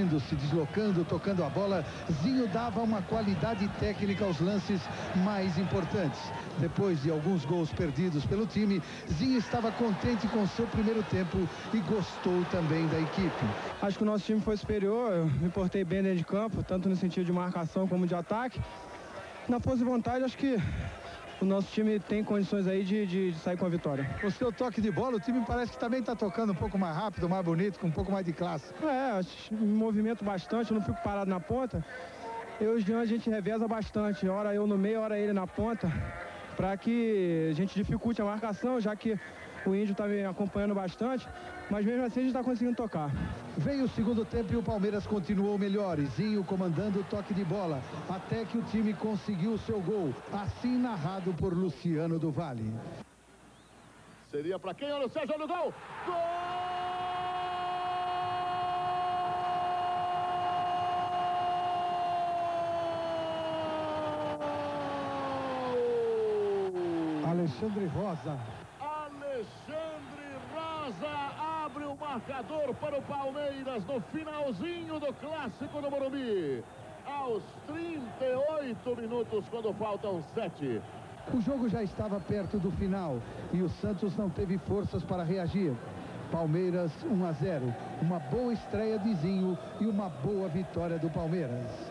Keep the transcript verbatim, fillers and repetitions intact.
indo, se deslocando, tocando a bola, Zinho dava uma qualidade técnica aos lances mais importantes. Depois de alguns gols perdidos pelo time, Zinho estava contente com seu primeiro tempo e gostou também da equipe. Acho que o nosso time foi superior, eu me portei bem dentro de campo, tanto no sentido de marcação como de ataque. Na força e vontade, acho que o nosso time tem condições aí de, de, de sair com a vitória. O seu toque de bola, o time parece que também está tocando um pouco mais rápido, mais bonito, com um pouco mais de classe. É, acho que me movimento bastante, eu não fico parado na ponta. Eu e o Jean, a gente reveza bastante, hora eu no meio, hora ele na ponta, para que a gente dificulte a marcação, já que o Índio está me acompanhando bastante, mas mesmo assim a gente está conseguindo tocar. Veio o segundo tempo e o Palmeiras continuou melhor, Zinho comandando o toque de bola, até que o time conseguiu o seu gol, assim narrado por Luciano do Vale. Seria para quem? Olha o Sérgio no gol! Gol! Alexandre Rosa. Alexandre Rosa abre o marcador para o Palmeiras no finalzinho do clássico do Morumbi. Aos trinta e oito minutos, quando faltam sete. O jogo já estava perto do final e o Santos não teve forças para reagir. Palmeiras um a zero. Uma boa estreia de Zinho e uma boa vitória do Palmeiras.